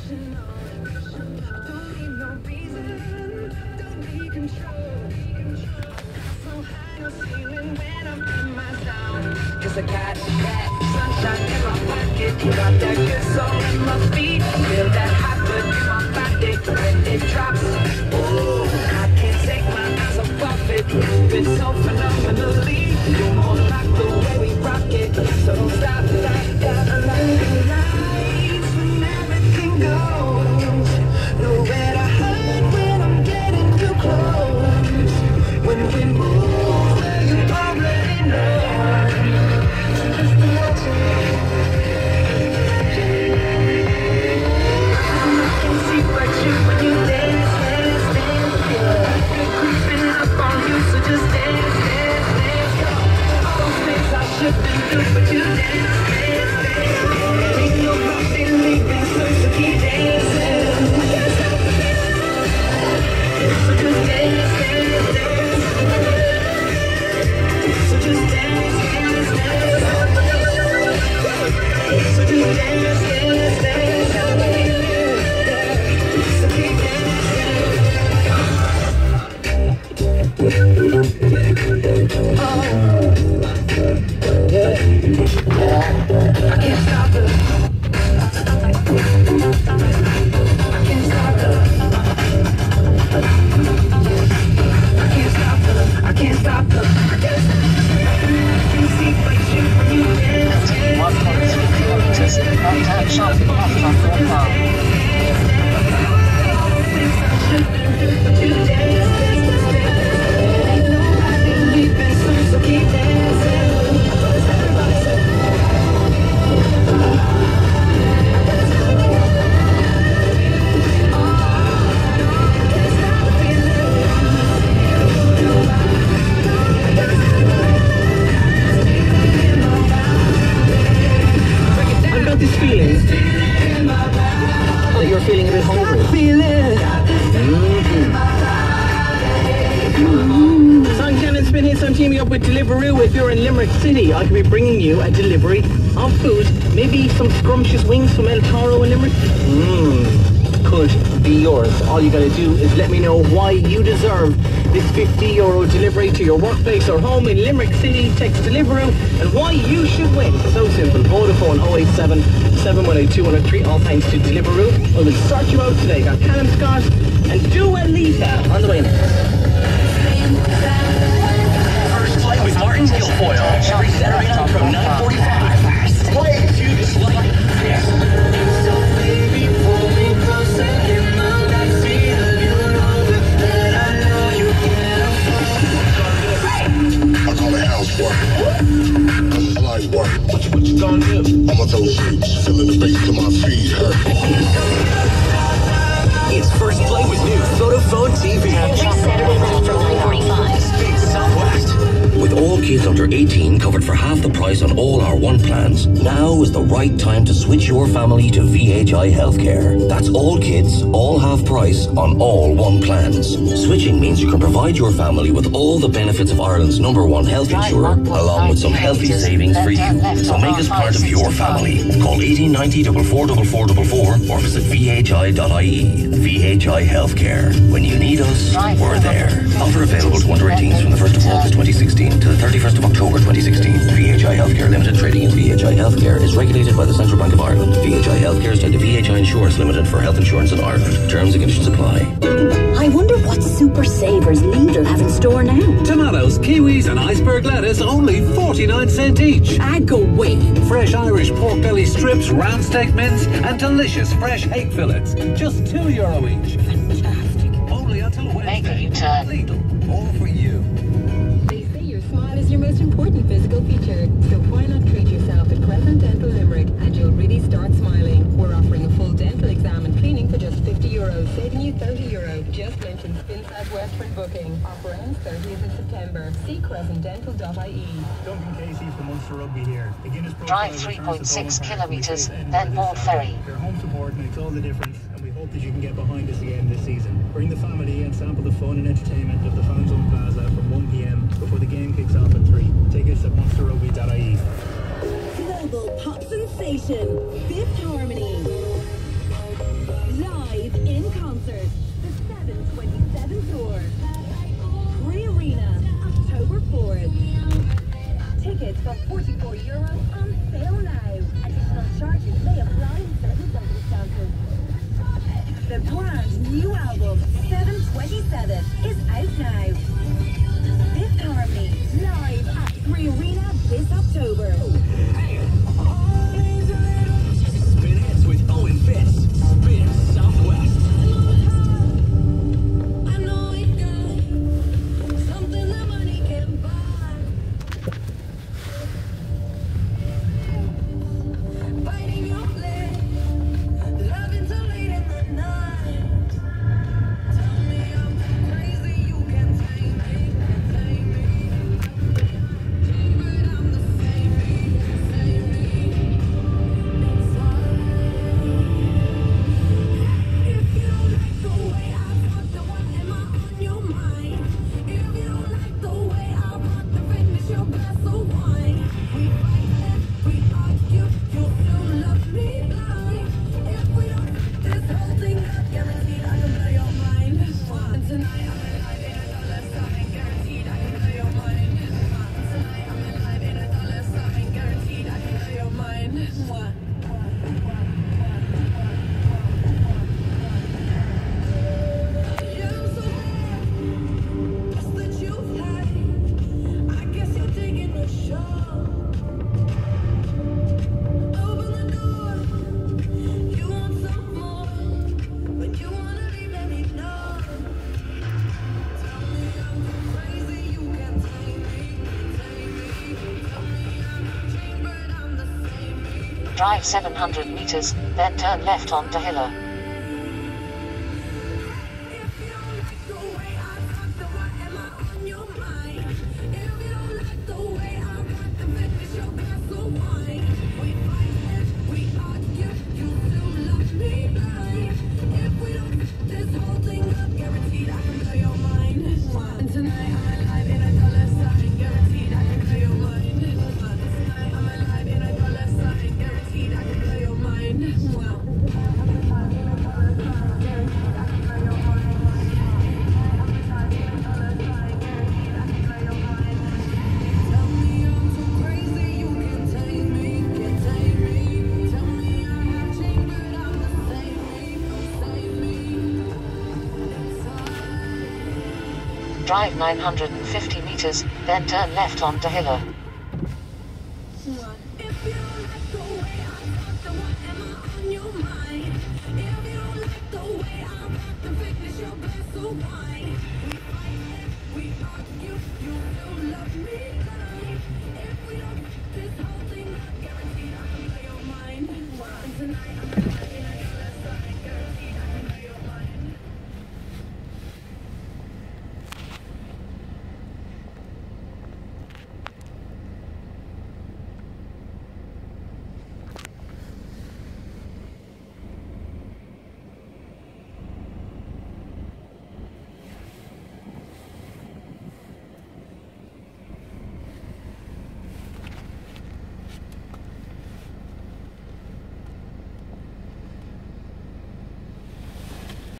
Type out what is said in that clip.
Cause I got that sunshine in my pocket, got that good soul in my feet, feel that hot blood in my body when it drops. Ooh, I can't take my eyes off it, moving so phenomenally. You're more like the way we rock it, so don't stop, gotta light the lights when everything goes. Nowhere to hide when I'm getting too close. When we move, you already know. With Deliveroo, if you're in Limerick City, I could be bringing you a delivery of food, maybe some scrumptious wings from El Toro in Limerick. Could be yours. All you gotta do is let me know why you deserve this €50 delivery to your workplace or home in Limerick City. Text Deliveroo and why you should win. So simple. Vodafone 087 718 203. All thanks to Deliveroo. I will start you out today. Got Callum Scott and Dua Lipa on the way next. With Martin Guilfoyle every Saturday night from 9:45. Play Cubes like this. So baby, pull me closer in my backseat. You know that I know you can't. I call it housework. Cause it's light work. What you gonna do? I'ma throw shapes, feeling the bass till my feet hurt. It's First Play with new Vodafone TV. Every Saturday night from 9:45. Speak Southwest. With all kids under 18 covered for half the price on all our One plans, now is the right time to switch your family to VHI Healthcare. That's all kids, all half price on all One plans. Switching means you can provide your family with all the benefits of Ireland's #1 health insurer, along with some healthy savings for you. So make us part of your family. Call 1890 444444 or visit vhi.ie. VHI Healthcare. When you need us, we're there. Offer available to under 18s from the 1st of August 2016 to the 31st of October 2016. VHI Healthcare Limited, trading as VHI Healthcare, is regulated by the Central Bank of Ireland. VHI Healthcare is tied to VHI Insurance Limited for health insurance in Ireland. Terms and conditions apply. I wonder what Super Savers Lidl have in store now. Tomatoes, kiwis and iceberg lettuce only 49 cents each. I go away. Fresh Irish pork belly strips, round steak mince and delicious fresh egg fillets. Just €2 each. Fantastic. Only until Wednesday. Make a U-turn. Lidl, all for you. They say your smile is your most important physical feature, so why not treat yourself at Crescent Dental Limerick and you'll really start smiling. We're offering a full dental exam and cleaning for just €50, saving you €30. Just mention Spin Southwest for booking. Offer ends 30th of September. See crescentdental.ie. Duncan Casey from Munster Rugby here. The Guinness Pro Drive 3.6 kilometres, then board ferry. Your home support makes all the difference, and we hope that you can get behind us again this season. Bring the family and sample the fun and entertainment of the Fan Zone Plaza from 1 p.m. before the game kicks off at 3. Tickets at monsterrugby.ie. Global pop sensation, Fifth Harmony. sponsors. The 727 Tour. Pre-Arena, October 4th. Tickets for €44 on sale now. Additional charges may apply in certain circumstances. The brand new album, 727, is out now. Fifth Harmony, live at Pre-Arena this October. Spin hits with Owen Fitz. Spin Southwest. I know it got something that money can buy. Biting your leg, loving till late in the night. Tell me I'm crazy, you can tame me, tame me. But I'm the same me, same me. If you don't like the way I talk, then why am I on your mind? If you don't like the way I want to finish your glass of wine. We fight and we argue, you still love me blind. If we don't fit this whole thing up, guaranteed I can blow your mind. And tonight I'm alive in a dollar sign, guaranteed I can blow your mind. Tonight I'm alive in a dollar sign, guaranteed I can blow your mind. Drive 700 meters, then turn left onto Hiller. Drive 950 meters, then turn left onto Hiller.